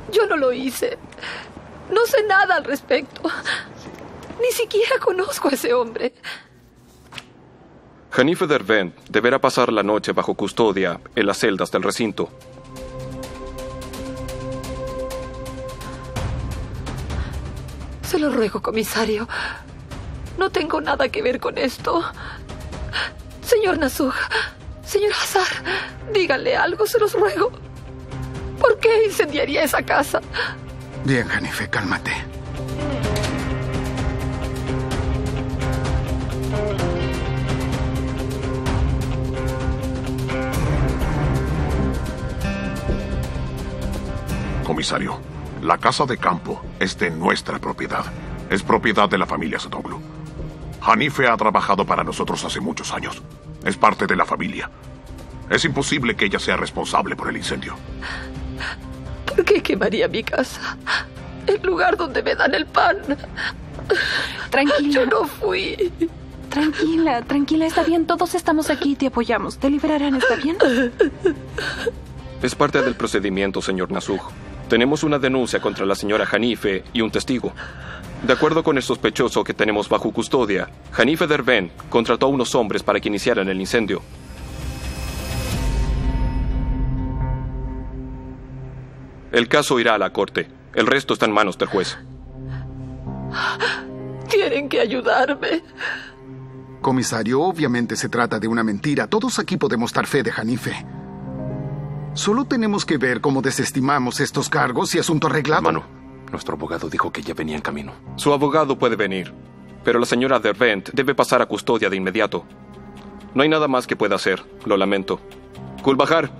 Yo no lo hice. No sé nada al respecto. Ni siquiera conozco a ese hombre. Hanife Dervent deberá pasar la noche bajo custodia en las celdas del recinto. Se lo ruego, comisario. No tengo nada que ver con esto. Señor Nasuh, señor Hazar, díganle algo, se los ruego. ¿Por qué incendiaría esa casa? Bien, Hanife, cálmate. Comisario, la casa de campo es de nuestra propiedad. Es propiedad de la familia Satoglu. Hanife ha trabajado para nosotros hace muchos años. Es parte de la familia. Es imposible que ella sea responsable por el incendio. ¿Por qué quemaría mi casa? El lugar donde me dan el pan. Tranquila. Yo no fui. Tranquila, tranquila, está bien. Todos estamos aquí y te apoyamos. Te liberarán, ¿está bien? Es parte del procedimiento, señor Nasuh. Tenemos una denuncia contra la señora Hanife y un testigo. De acuerdo con el sospechoso que tenemos bajo custodia, Hanife Dervent contrató a unos hombres para que iniciaran el incendio. El caso irá a la corte. El resto está en manos del juez. Tienen que ayudarme. Comisario, obviamente se trata de una mentira. Todos aquí podemos dar fe de Hanife. Solo tenemos que ver cómo desestimamos estos cargos y asunto arreglado. Hermano, nuestro abogado dijo que ya venía en camino. Su abogado puede venir, pero la señora Dervent debe pasar a custodia de inmediato. No hay nada más que pueda hacer. Lo lamento. Kulbahar.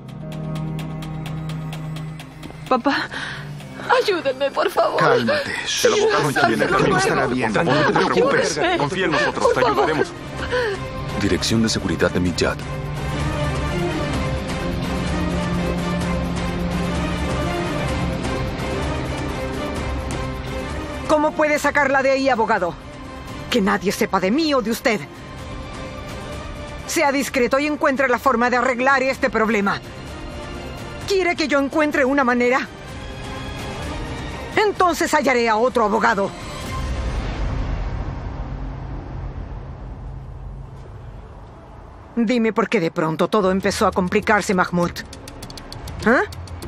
Papá. Ayúdenme, por favor. Cálmate. El abogado ya viene en camino. Estará bien. No te preocupes. Ayúdenme. Confía en nosotros. Te ayudaremos. Dirección de Seguridad de Midyat. ¿Cómo puede sacarla de ahí, abogado? Que nadie sepa de mí o de usted. Sea discreto y encuentre la forma de arreglar este problema. ¿Quiere que yo encuentre una manera? Entonces hallaré a otro abogado. Dime por qué de pronto todo empezó a complicarse, Mahmoud. ¿Ah?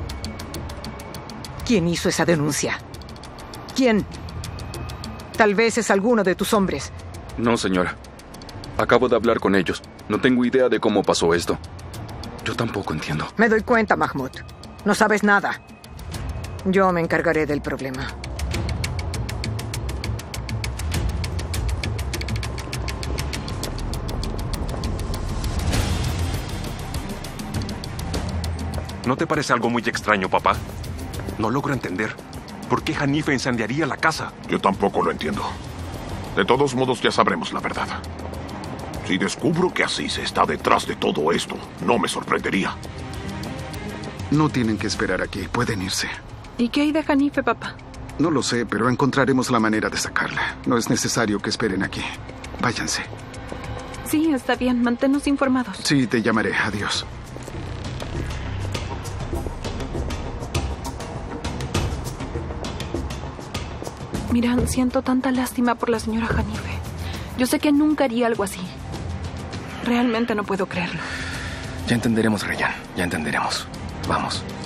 ¿Quién hizo esa denuncia? ¿Quién? Tal vez es alguno de tus hombres. No, señora. Acabo de hablar con ellos. No tengo idea de cómo pasó esto. Yo tampoco entiendo. Me doy cuenta, Mahmoud. No sabes nada. Yo me encargaré del problema. ¿No te parece algo muy extraño, papá? No logro entender. ¿Por qué Hanife incendiaría la casa? Yo tampoco lo entiendo. De todos modos, ya sabremos la verdad. Si descubro que Aziz está detrás de todo esto, no me sorprendería. No tienen que esperar aquí. Pueden irse. ¿Y qué hay de Hanife, papá? No lo sé, pero encontraremos la manera de sacarla. No es necesario que esperen aquí. Váyanse. Sí, está bien. Manténnos informados. Sí, te llamaré. Adiós. Miran, siento tanta lástima por la señora Hanife. Yo sé que nunca haría algo así. Realmente no puedo creerlo. Ya entenderemos, Rayyan. Ya entenderemos. Vamos.